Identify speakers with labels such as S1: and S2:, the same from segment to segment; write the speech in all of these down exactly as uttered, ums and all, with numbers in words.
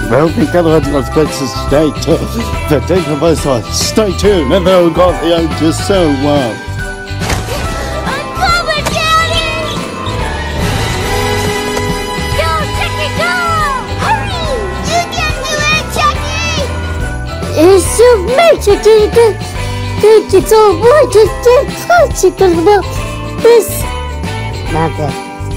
S1: Well, we got to let's go to stay tuned. The day of us on stay tuned. And they'll go the just so well.
S2: I'm coming, Daddy! Go, Chucky, go! Hurry! You can do it, Chucky! It's so magic, Chucky. It's all right, it's Chucky. This. Not that.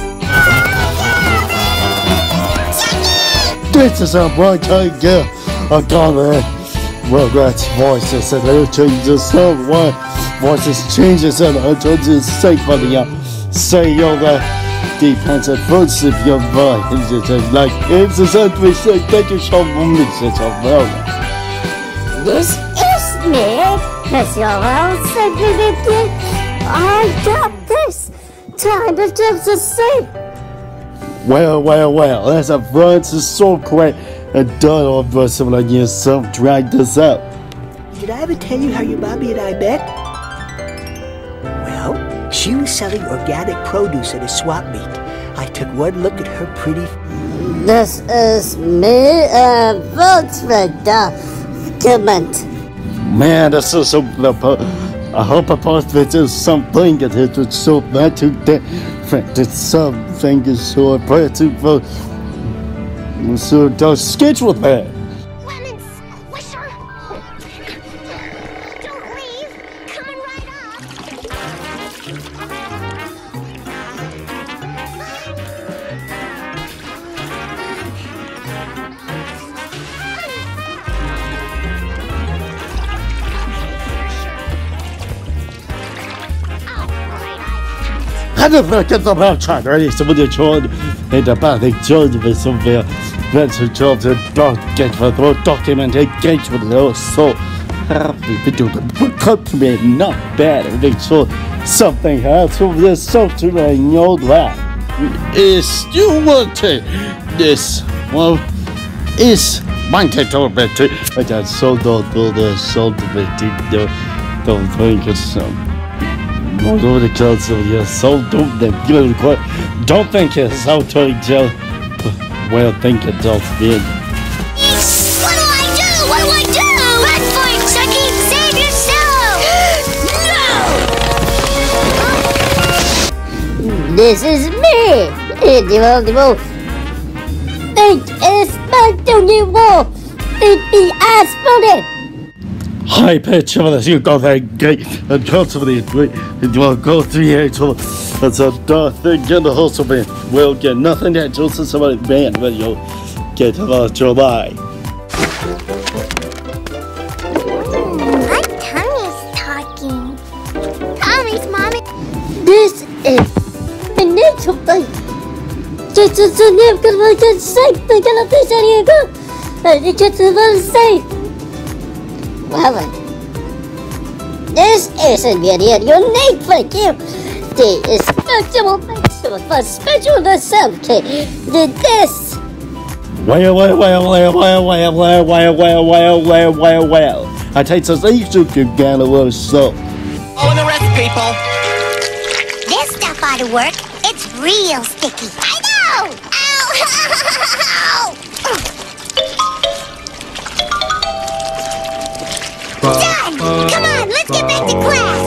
S1: This is a bright idea. I got it. Rugrats voices and little changes so what voices changes and I told you say for the say your that depends on first if your voice is just like it's a something say thank you so much it's a well.
S2: This is me. That's your own secret. I got this. Time to just the same.
S1: Well, well, well, that's a France is so great. And done all for some like yourself drag this up.
S3: Did I ever tell you how your mommy and I met? Well, she was selling organic produce at a swap meet. I took one look at her pretty.
S2: This is me, uh, votes for document.
S1: Man, this is so. I hope I post it is something that it would so bad to different. It's something is so bad to vote. So don't schedule that.
S2: Lemon squisher. Don't leave. Coming right up.
S1: I don't know, get them out, trying to some of the children in the back, they joined with some of their venture jobs and don't get for the document engagement. They were so happy to do the country, not bad. And they saw something else over there, something I know that is you want to this. Well, is my title better. I just so don't do the so to be don't think it's some. Most of the girls over here so don't they give it don't think it's how to jail. Well, think it does did.
S2: What do I do? What do I do? Run for it, Chucky! Save yourself! No! This is me! It is my new wall! It be as funny!
S1: High pitch of this, you go that gate and go to the gate and you will go through here to that's a dark thing in the hustle man. We'll get nothing that just somebody band when you get to the July.
S2: My tummy's talking. Tommy's mommy. This is a little thing. Just as a name can make it safe. Think of this area go. And you get to the safe. Well, this is a video unique for you. The special for special assembly. Did this.
S1: Well, well, well, well, well, well, well, well, well, well, well, well, well. I take some things to get a little soap.
S4: Oh, the rest, people.
S2: This stuff ought to work. It's real sticky. I know! Ow! Done! Come on, let's get back to class!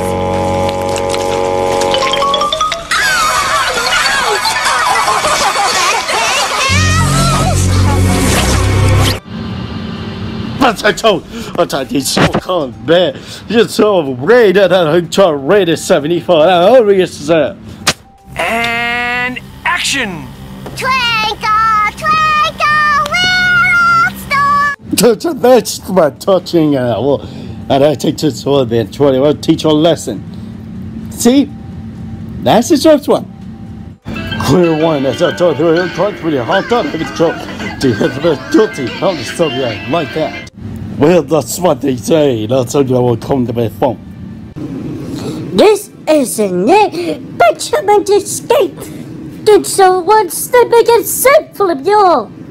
S1: But I told, I told you so cold, man. You're so rated that I try rated seventy-four. I always said.
S4: And action!
S2: Twinkle, twinkle, little star!
S1: That's my touching hour. And I take this for the twenty. I'll teach you a lesson. See? That's the first one. Clear one, as I told you, it's pretty hard to have it control. To hit the guilty, how to stop you like that. Well, that's what they say. That's how you will come to my phone.
S2: This is a net, but you meant to escape. Did someone step against safe for you?